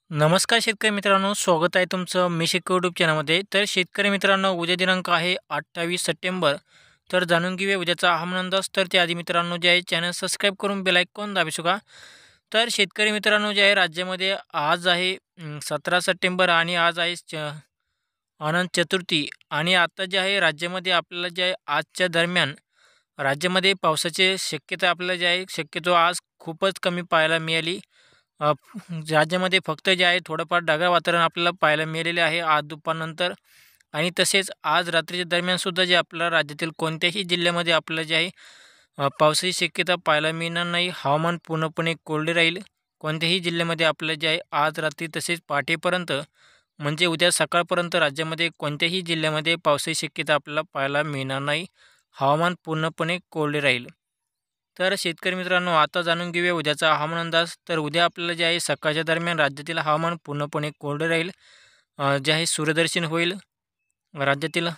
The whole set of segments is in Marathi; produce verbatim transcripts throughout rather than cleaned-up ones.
नमस्कार शेतकरी मित्रांनो, स्वागत आहे तुमचं मी शेतकरी यूट्यूब चॅनलमध्ये. तर शेतकरी मित्रांनो, उद्या दिनांक आहे अठ्ठावीस सप्टेंबर. तर जाणून घेऊया उद्याचा हवामान अंदाज. तर त्याआधी मित्रांनो जे आहे चॅनल सबस्क्राईब करून बेल आयकॉन दाबू शका. तर शेतकरी मित्रांनो जे आहे राज्यामध्ये आज आहे सतरा सप्टेंबर आणि आज आहे च अनंत चतुर्थी. आणि आता जे आहे राज्यामध्ये आपल्याला जे आहे आजच्या दरम्यान राज्यामध्ये पावसाची शक्यता आपल्याला जे आहे शक्यतो आज खूपच कमी पाहायला मिळाली. अ, राज्यामध्ये फक्त जे आहे थोडंफार ढगाळ वातावरण आपल्याला पाहायला मिळालेले आहे आज दुपारनंतर. आणि तसेच आज रात्रीच्या दरम्यान सुद्धा जे आपल्याला राज्यातील कोणत्याही जिल्ह्यामध्ये आपल्याला जे आहे अ, पावसाची शक्यता पाहायला मिळणार नाही. हवामान पूर्णपणे कोरडे राहील. कोणत्याही जिल्ह्यामध्ये आपल्याला जे आहे आज रात्री तसेच पहाटेपर्यंत म्हणजे उद्या सकाळपर्यंत राज्यामध्ये कोणत्याही जिल्ह्यामध्ये पावसाची शक्यता आपल्याला पाहायला मिळणार नाही. हवामान पूर्णपणे कोरडे राहील. तर शेतकरी मित्रांनो, आता जाणून घेऊया उद्याचा हवामान अंदाज. तर उद्या आपल्याला जे आहे सकाळच्या दरम्यान राज्यातील हवामान पूर्णपणे कोरडे राहील. अ, जे आहे सूर्यदर्शन होईल. राज्यातील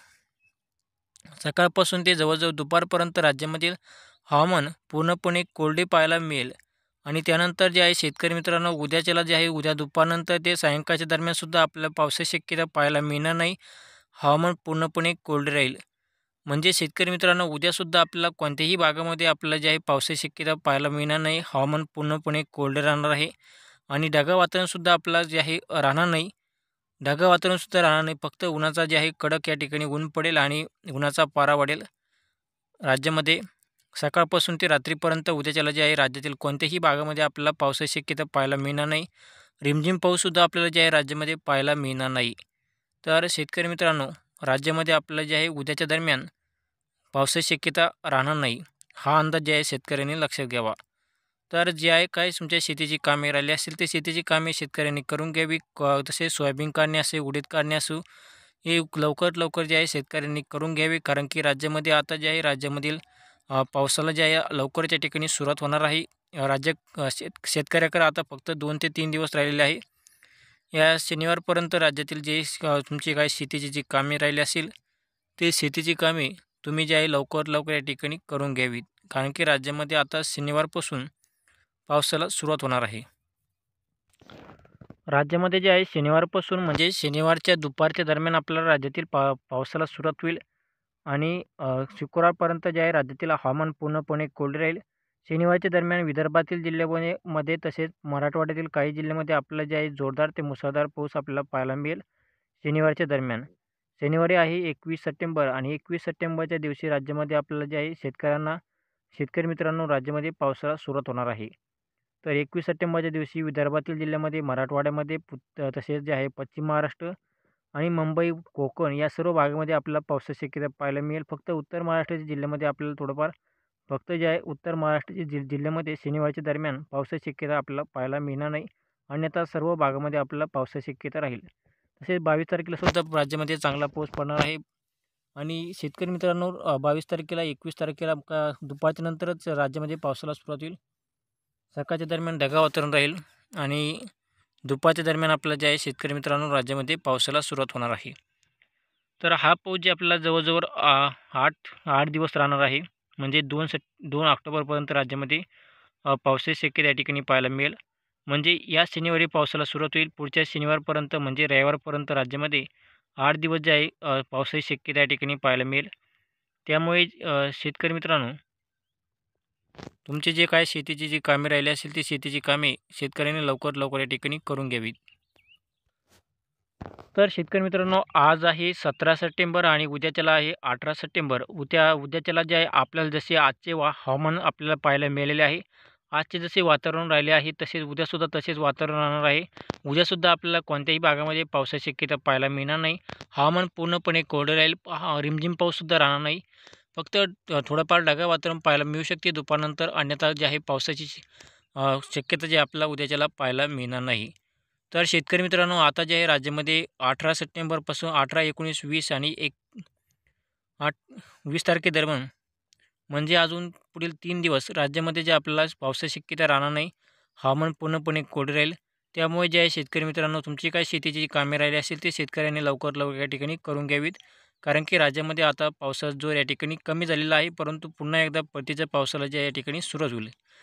सकाळपासून ते जवळजवळ दुपारपर्यंत राज्यामधील हवामान पूर्णपणे कोरडे पाहायला मिळेल. आणि त्यानंतर जे आहे शेतकरी मित्रांनो, उद्याच्याला जे आहे उद्या दुपारनंतर ते सायंकाळच्या दरम्यान सुद्धा आपल्याला पावसाची शक्यता पाहायला मिळणार नाही. हवामान पूर्णपणे कोरडे राहील. म्हणजे शेतकरी मित्रांनो, उद्यासुद्धा आपल्याला कोणत्याही भागामध्ये आपल्याला जे आहे पावसाची शक्यता पाहायला मिळणार नाही. हवामान पूर्णपणे कोरडे राहणार आहे. आणि ढगाळ वातावरणसुद्धा आपल्याला जे आहे राहणार नाही. ढगाळ वातावरणसुद्धा राहणार नाही. फक्त उन्हाचा जे आहे कडक या ठिकाणी ऊन पडेल आणि उन्हाचा पारा वाढेल राज्यामध्ये. सकाळपासून ते रात्रीपर्यंत उद्याच्याला जे आहे राज्यातील कोणत्याही भागामध्ये आपल्याला पावसाची शक्यता पाहायला मिळणार नाही. रिमझिम पाऊससुद्धा आपल्याला जे आहे राज्यामध्ये पाहायला मिळणार नाही. तर शेतकरी मित्रांनो, राज्यामध्ये आपल्याला जे आहे उद्याच्या दरम्यान पावसाची शक्यता राहणार नाही. हा अंदाज जे आहे शेतकऱ्यांनी लक्षात घ्यावा. तर जे आहे काय तुमच्या शेतीची कामे राहिली असतील ते शेतीची कामे शेतकऱ्यांनी करून घ्यावी. क तसे सोयाबीन काढणे असे, उडीद काढणे असो, हे लवकर लवकर जे आहे शेतकऱ्यांनी करून घ्यावे. कारण की राज्यामध्ये आता जे आहे राज्यामधील अ, पावसाला जे आहे लवकरच या ठिकाणी सुरुवात होणार आहे. अ, राज्य अ, शेत शेतकऱ्याकडे आता फक्त दोन ते तीन दिवस राहिलेले आहे. या शनिवारपर्यंत राज्यातील जे अ, तुमची काही शेतीची जी कामे राहिली असेल ते शेतीची कामे तुम्ही जे आहे लवकर लवकर या ठिकाणी करून घ्यावीत. कारण की राज्यामध्ये आता शनिवारपासून पावसाला सुरुवात होणार आहे. राज्यामध्ये जे आहे शनिवारपासून म्हणजे शनिवारच्या दुपारच्या दरम्यान आपल्याला राज्यातील पा पावसाला सुरुवात होईल. आणि अ, शुक्रवारपर्यंत जे आहे राज्यातील हवामान पूर्णपणे कोरडे राहील. शनिवारच्या दरम्यान विदर्भातील जिल्ह्यामध्ये मध्ये तसेच मराठवाड्यातील काही जिल्ह्यामध्ये आपल्याला जे आहे जोरदार ते मुसळधार पाऊस आपल्याला पाहायला मिळेल शनिवारच्या दरम्यान. शनिवारी आहे एकवीस सप्टेंबर आणि एकवीस सप्टेंबरच्या दिवशी राज्यामध्ये आपल्याला जे आहे शेतकऱ्यांना शेतकरी मित्रांनो राज्यामध्ये पावसाला सुरुवात होणार आहे. तर एकवीस सप्टेंबरच्या दिवशी विदर्भातील जिल्ह्यामध्ये, मराठवाड्यामध्ये, पुत तसेच जे आहे पश्चिम महाराष्ट्र आणि मुंबई, कोकण या सर्व भागामध्ये आपल्याला पावसाची शक्यता पाहायला मिळेल. फक्त उत्तर महाराष्ट्राच्या जिल्ह्यामध्ये आपल्याला थोडंफार फक्त जे आहे उत्तर महाराष्ट्राच्या जि जिल्ह्यामध्ये शनिवारच्या दरम्यान पावसाची शक्यता आपल्याला पाहायला मिळणार नाही. अन्यथा सर्व भागामध्ये आपल्याला पावसाची शक्यता राहील. तसेच बावीस तारखेला सुद्धा राज्यामध्ये चांगला पाऊस पडणार आहे. आणि शेतकरी मित्रांनो, अ, बावीस तारखेला एकवीस तारखेला का दुपारच्या नंतरच राज्यामध्ये पावसाला सुरुवात होईल. सकाळच्या दरम्यान ढगाळ वातावरण राहील आणि दुपारच्या दरम्यान आपल्याला जे आहे शेतकरी मित्रांनो राज्यामध्ये पावसाला सुरुवात होणार आहे. तर हा पाऊस जे आपल्याला जवळजवळ आ, आठ आठ दिवस राहणार आहे. म्हणजे दोन सप दोन ऑक्टोबरपर्यंत राज्यामध्ये अ, पावसाची शक्यता या ठिकाणी पाहायला मिळेल. म्हणजे या शनिवारी पावसाला सुरुवात होईल. पुढच्या शनिवारपर्यंत म्हणजे रविवारपर्यंत राज्यामध्ये आठ दिवस जे आहे अ, पावसाची शक्यता या ठिकाणी पाहायला मिळेल. त्यामुळे अ, शेतकरी मित्रांनो, तुमचे जे काय शेतीची जी कामे राहिली असेल ती शेतीची कामे शेतकऱ्यांनी लवकर लवकर या ठिकाणी करून घ्यावीत. तर शेतकरी मित्रांनो, आज आहे सतरा सप्टेंबर आणि उद्याच्याला आहे अठरा सप्टेंबर. उद्या उद्याच्याला जे आहे आपल्याला जसे आजचे वा हवामान आपल्याला पाहायला मिळालेले आहे. आजचे जसे वातावरण राहिले आहे तसेच उद्यासुद्धा तसेच वातावरण राहणार आहे. उद्यासुद्धा आपल्याला कोणत्याही भागामध्ये पावसाची शक्यता पाहायला मिळणार नाही. हवामान पूर्णपणे कोरडे राहील. हा रिमझिम पाऊससुद्धा राहणार नाही. फक्त अ, थोडंफार ढगाळ वातावरण पाहायला मिळू शकते दुपारनंतर. अन्यथा जे आहे पावसाची श- अ, शक्यता जी आपल्याला उद्याच्याला पाहायला मिळणार नाही. तर शेतकरी मित्रांनो, आता जे आहे राज्यामध्ये अठरा सप्टेंबरपासून अठरा, एकोणीस, वीस आणि एक आठ वीस तारखेदरम्यान म्हणजे अजून पुढील तीन दिवस राज्यामध्ये जे आपल्याला पावसाची शक्यता राहणार नाही. हवामान पूर्णपणे कोरडे राहील. त्यामुळे जे आहे शेतकरी मित्रांनो, तुमची काय शेतीची जी कामे राहिली असेल ते शेतकऱ्यांनी लवकर लवकर या ठिकाणी करून घ्यावीत. कारण की राज्यामध्ये आता पावसाचा जोर या ठिकाणी कमी झालेला आहे. परंतु पुन्हा एकदा परतीच्या पावसाला जे आहे या ठिकाणी सुरुवात होईल.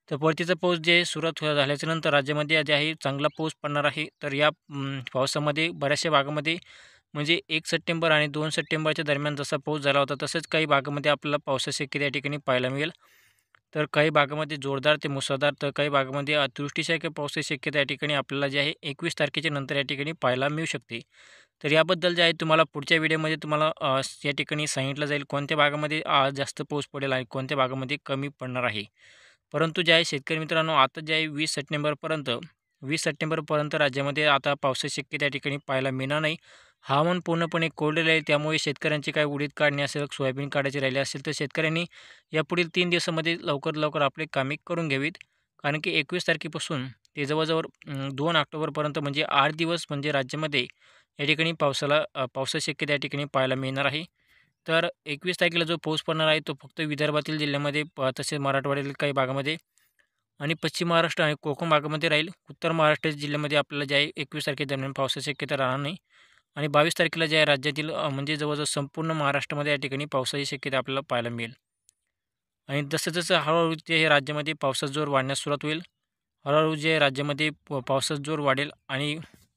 तर परतीचा पाऊस जे सुरुवात हो झाल्याच्यानंतर राज्यामध्ये जे आहे चांगला पाऊस पडणार आहे. तर या अं, पावसामध्ये बऱ्याचशा भागामध्ये म्हणजे एक सप्टेंबर आणि दोन सप्टेंबरच्या दरम्यान जसा पाऊस झाला होता तसंच काही भागामध्ये आपल्याला पावसाची शक्यता या ठिकाणी पाहायला मिळेल. तर काही भागामध्ये जोरदार ते मुसळधार तर काही भागामध्ये अतिवृष्टीसारख्या पावसाची शक्यता या ठिकाणी आपल्याला जे आहे एकवीस तारखेच्या नंतर या ठिकाणी पाहायला मिळू शकते. तर याबद्दल जे आहे तुम्हाला पुढच्या व्हिडिओमध्ये तुम्हाला अ, या ठिकाणी सांगितलं जाईल कोणत्या भागामध्ये आ, जास्त पाऊस पडेल आणि कोणत्या भागामध्ये कमी पडणार आहे. परंतु जे आहे शेतकरी मित्रांनो आता जे आहे वीस सप्टेंबरपर्यंत वीस सप्टेंबरपर्यंत राज्यामध्ये आता पावसाची शक्यता या ठिकाणी पाहायला मिळणार नाही. हवामान पूर्णपणे कोरडे राहील त्यामुळे शेतकऱ्यांची काही उडीद काढणी असेल, सोयाबीन काढायची राहिली असेल तर शेतकऱ्यांनी यापुढील तीन दिवसामध्ये लवकर लवकर आपले कामे करून घ्यावीत. कारण की एकवीस तारखेपासून ते जवळजवळ अं, दोन ऑक्टोबरपर्यंत म्हणजे आठ दिवस म्हणजे राज्यामध्ये या ठिकाणी पावसाला अ, पावसाची शक्यता या ठिकाणी पाहायला मिळणार आहे. तर एकवीस तारखेला जो पाऊस पडणार आहे तो फक्त विदर्भातील जिल्ह्यामध्ये प तसेच मराठवाड्यातील काही भागामध्ये आणि पश्चिम महाराष्ट्र आणि कोकण भागामध्ये राहील. उत्तर महाराष्ट्र जिल्ह्यामध्ये आपल्याला जे आहे एकवीस तारखेदरम्यान पावसाची शक्यता राहणार नाही. आणि बावीस तारखेला जे आहे राज्यातील अ, म्हणजे जवळजवळ संपूर्ण महाराष्ट्रामध्ये या ठिकाणी पावसाची शक्यता आपल्याला पाहायला मिळेल. आणि जसं-जसं हळू-हळू जे हे राज्यामध्ये पावसाचा जोर वाढण्यास सुरुवात होईल, हळू जे राज्यामध्ये प पावसाचा जोर वाढेल आणि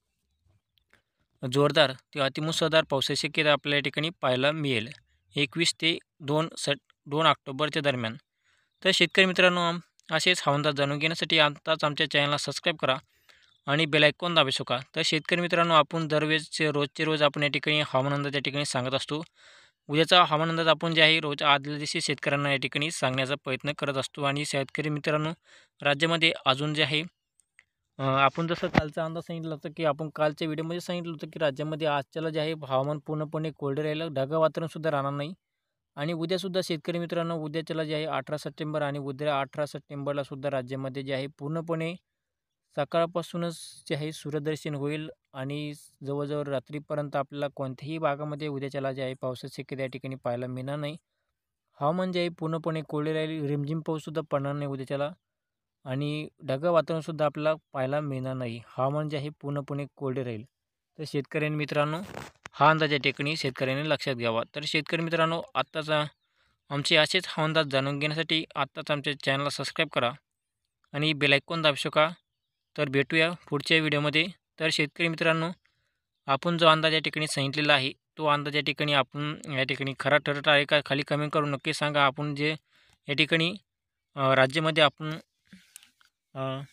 जोरदार ते अतिमुसळधार पावसाची शक्यता आपल्याला या ठिकाणी पाहायला मिळेल. एकवीस ते दोन सट दोन ऑक्टोबरच्या दरम्यान. तर शेतकरी मित्रांनो आम- असेच हवामान जाणून घेण्यासाठी आताच आमच्या चॅनलला सबस्क्राईब करा आणि बेल आयकॉन दाबू शका. तर शेतकरी मित्रांनो आपण दरवेळेसचे रोजचे रोज आपण या ठिकाणी हवामान अंदाज या ठिकाणी सांगत असतो. उद्याचा हवामान अंदाज आपण जे आहे रोज आदल्या दिवशी शेतकऱ्यांना या ठिकाणी सांगण्याचा प्रयत्न करत असतो आणि शेतकरी मित्रांनो राज्यामध्ये अजून जे आहे अ, आपण जसं कालचा अंदाज सांगितलं होतं, की आपण कालच्या व्हिडिओमध्ये सांगितलं होतं, की राज्यामध्ये आजच्याला जे आहे हवामान पूर्णपणे कोरडे राहिलं, ढगाळ वातावरणसुद्धा राहणार नाही. आणि उद्यासुद्धा शेतकरी मित्रांनो उद्याच्याला जे आहे अठरा सप्टेंबर आणि उद्या अठरा सप्टेंबरला सुद्धा राज्यामध्ये जे आहे पूर्णपणे सकाळपासूनच जे आहे सूर्यदर्शन होईल आणि जवळजवळ रात्रीपर्यंत आपल्याला कोणत्याही भागामध्ये उद्याच्याला जे आहे पावसाची शक्यता या ठिकाणी पाहायला मिळणार नाही. हवामान जे आहे पूर्णपणे कोरडे राहील, रिमझिम पाऊससुद्धा पडणार नाही उद्याच्याला. आणि ढगाळ वातावरणसुद्धा आपल्याला पाहायला मिळणार नाही. हवामान जे आहे पूर्णपणे कोरडे राहील. तर शेतकरी मित्रांनो हा अंदाज या ठिकाणी शेतकऱ्यांनी लक्षात घ्यावा. तर शेतकरी मित्रांनो आत्ताचा आमचे असेच हवामान अंदाज जाणून घेण्यासाठी आत्ताच आमच्या चॅनलला सबस्क्राईब करा आणि बेल आयकॉन दाबू शका. तर भेटूया पुढच्या व्हिडिओमध्ये. तर शेतकरी मित्रांनो आपण जो अंदाज या ठिकाणी सांगितलेला आहे तो अंदाज या ठिकाणी आपण या ठिकाणी खरा ठरत आहे का खाली कमेंट करून नक्की सांगा. आपण जे या ठिकाणी अ, राज्यामध्ये आपण अ,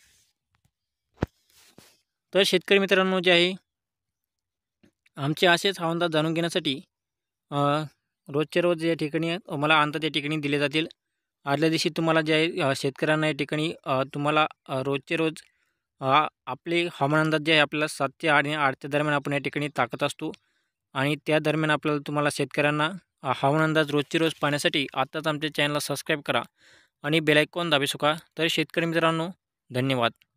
तर शेतकरी मित्रांनो जे आहे आमचे असेच हवामान जाणून घेण्यासाठी अ, रोजच्या रोज या ठिकाणी मला अंदाज या ठिकाणी दिले जातील. आदल्या दिवशी तुम्हाला जे आहे अ, शेतकऱ्यांना या ठिकाणी अ, तुम्हाला अ, रोजचे रोज अ, आपले हवामान अंदाज जे आहे आपल्याला सात ते आठ आणि आठच्या दरम्यान आपण या ठिकाणी टाकत असतो आणि त्या दरम्यान आपल्याला तुम्हाला शेतकऱ्यांना अ, हवामान अंदाज रोजचे रोज पाहण्यासाठी आत्ताच आमच्या चॅनलला सबस्क्राईब करा आणि बेल आयकॉन दाबू शका. तर शेतकरी मित्रांनो धन्यवाद.